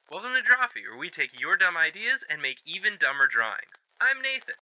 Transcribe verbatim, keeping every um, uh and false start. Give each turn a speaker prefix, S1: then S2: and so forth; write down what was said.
S1: Welcome to Drawfee, where we take your dumb ideas and make even dumber drawings. I'm Nathan.